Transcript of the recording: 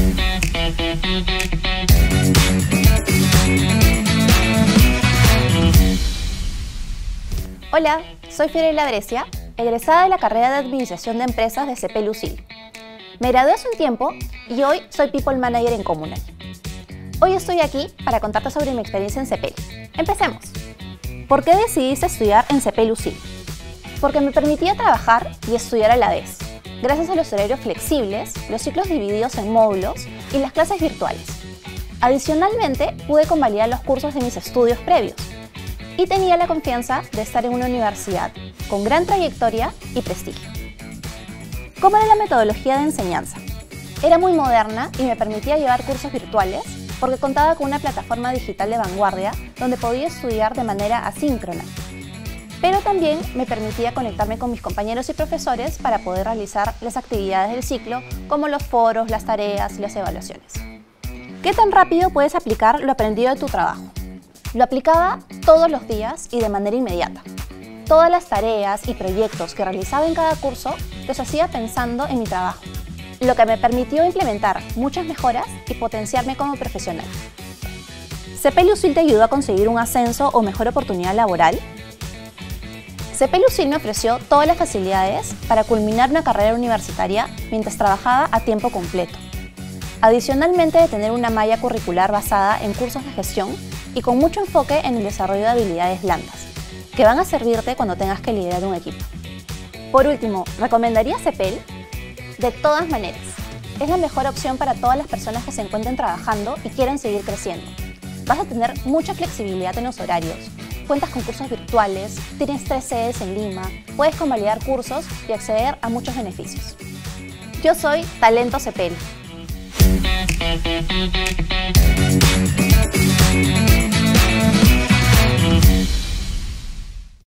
Hola, soy Fiorella Brescia, egresada de la carrera de Administración de Empresas de CP Lucil. Me gradué hace un tiempo y hoy soy People Manager en Comunal. Hoy estoy aquí para contarte sobre mi experiencia en CP. ¡Empecemos! ¿Por qué decidiste estudiar en CP Lucil? Porque me permitía trabajar y estudiar a la vez, gracias a los horarios flexibles, los ciclos divididos en módulos y las clases virtuales. Adicionalmente, pude convalidar los cursos de mis estudios previos y tenía la confianza de estar en una universidad con gran trayectoria y prestigio. ¿Cómo era la metodología de enseñanza? Era muy moderna y me permitía llevar cursos virtuales porque contaba con una plataforma digital de vanguardia donde podía estudiar de manera asíncrona. Pero también me permitía conectarme con mis compañeros y profesores para poder realizar las actividades del ciclo, como los foros, las tareas y las evaluaciones. ¿Qué tan rápido puedes aplicar lo aprendido de tu trabajo? Lo aplicaba todos los días y de manera inmediata. Todas las tareas y proyectos que realizaba en cada curso los hacía pensando en mi trabajo, lo que me permitió implementar muchas mejoras y potenciarme como profesional. ¿CP Lucil te ayudó a conseguir un ascenso o mejor oportunidad laboral? CP Lucil me ofreció todas las facilidades para culminar una carrera universitaria mientras trabajaba a tiempo completo. Adicionalmente de tener una malla curricular basada en cursos de gestión y con mucho enfoque en el desarrollo de habilidades blandas, que van a servirte cuando tengas que liderar un equipo. Por último, ¿recomendaría CPEL? De todas maneras, es la mejor opción para todas las personas que se encuentren trabajando y quieren seguir creciendo. Vas a tener mucha flexibilidad en los horarios, cuentas con cursos virtuales, tienes 3 sedes en Lima, puedes convalidar cursos y acceder a muchos beneficios. Yo soy Talento CPEL.